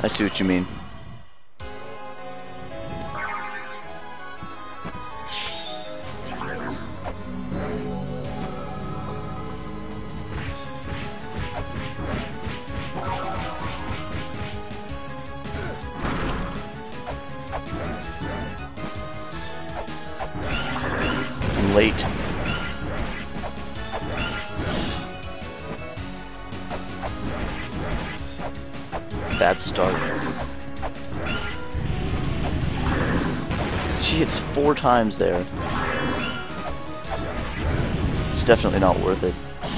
I see what you mean. I'm late. Bad start. She hits 4 times there. It's definitely not worth it.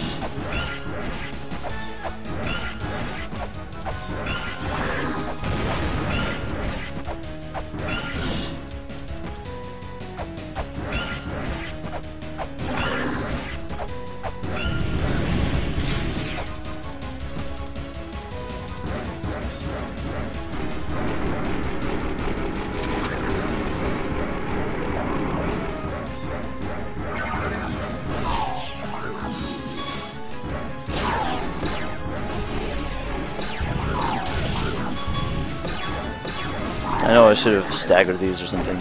I know I should have staggered these or something.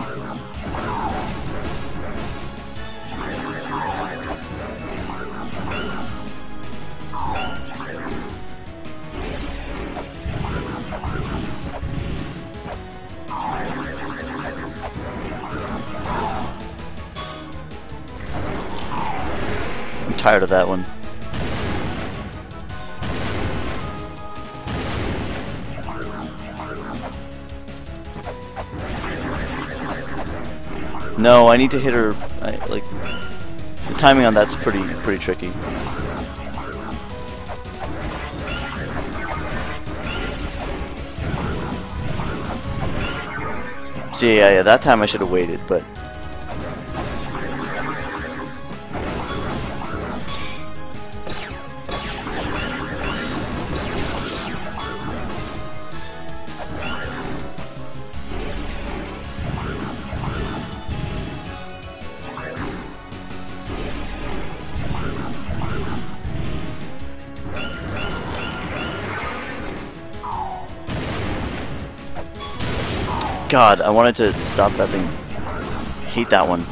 I'm tired of that one. No, I need to hit her. Like the timing on that's pretty tricky. So yeah, that time I should have waited, but. God, I wanted to stop that thing. Hate that one.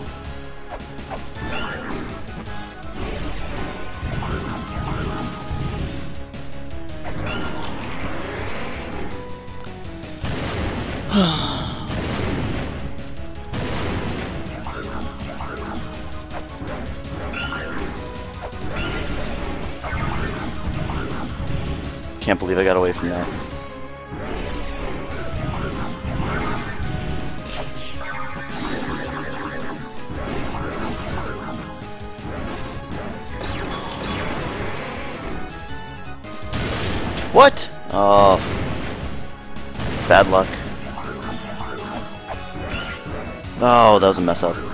Can't believe I got away from that. What? Oh, bad luck. Oh, that was a mess up.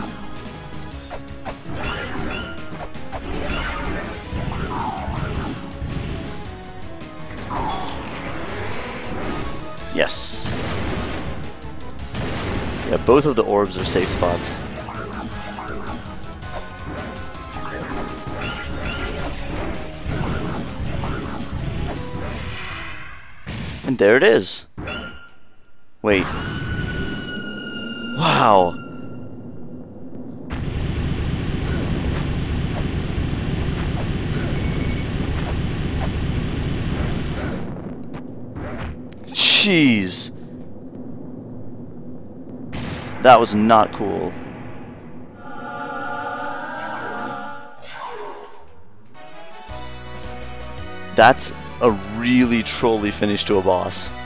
Yes. Yeah, both of the orbs are safe spots. And there it is. Wait. Wow. Jeez. That was not cool. That's a really trolly finish to a boss.